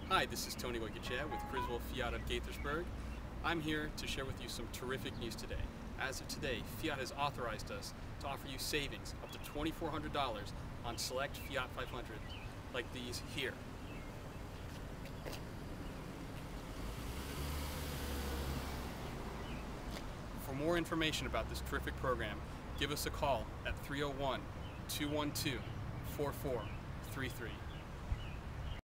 Hi, this is Tony Wojciech with Criswell FIAT of Gaithersburg. I'm here to share with you some terrific news today. As of today, FIAT has authorized us to offer you savings up to $2,400 on select FIAT 500 like these here. For more information about this terrific program, give us a call at 301-212-4433.